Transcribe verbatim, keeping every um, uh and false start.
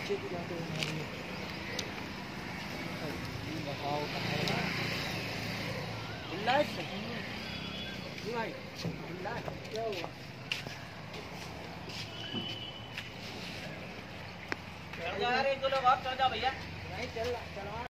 नीचे की बात है क्या हुआ? यार एक दो लोग आप चल जाओ भैया। नहीं चल चलवा